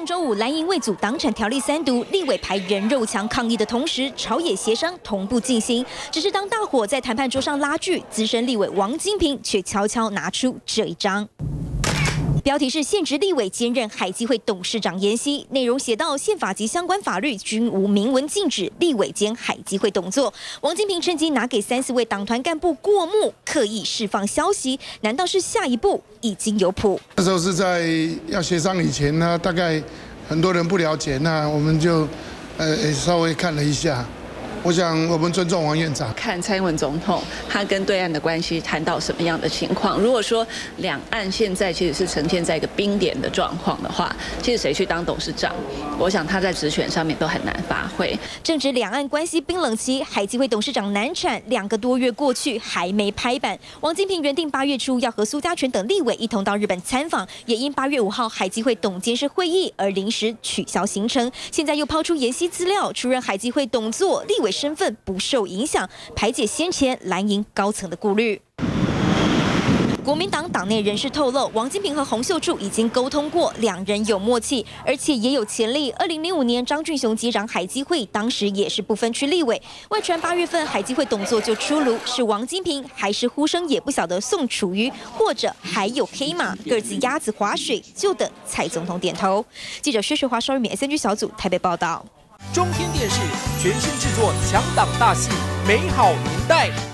上周五，蓝营为阻党产条例3读，立委排人肉墙抗议的同时，朝野协商同步进行。只是当大伙在谈判桌上拉锯，资深立委王金平却悄悄拿出这一张。 标题是现职立委兼任海基会董事长言析，内容写到宪法及相关法律均无明文禁止立委兼海基会董座。王金平趁机拿给3、4位党团干部过目，刻意释放消息，难道是下一步已经有谱？ 那时候是在要协商以前呢，大概很多人不了解，那我们就稍微看了一下。 我想，我们尊重王院长。 看蔡英文总统他跟对岸的关系谈到什么样的情况？如果说两岸现在其实是呈现在一个冰点的状况的话，其实谁去当董事长，我想他在职权上面都很难发挥。 正值两岸关系冰冷期，海基会董事长难产，2个多月过去还没拍板。王金平原定8月初要和苏家全等立委一同到日本参访，也因8月5号海基会董监事会议而临时取消行程。现在又抛出言析资料，出任海基会董座，立委 身份不受影响，排解先前蓝营高层的顾虑。国民党党内人士透露，王金平和洪秀柱已经沟通过，2人有默契，而且也有潜力。2005年张俊雄接掌海基会，当时也是不分区立委。外传8月份海基会董座就出炉，是王金平还是呼声也不小的宋楚瑜，或者还有黑马各自鸭子划水，就等蔡总统点头。记者薛学华、邵玉敏 SNG 小组台北报道。 中天电视全新制作强档大戏《美好年代》。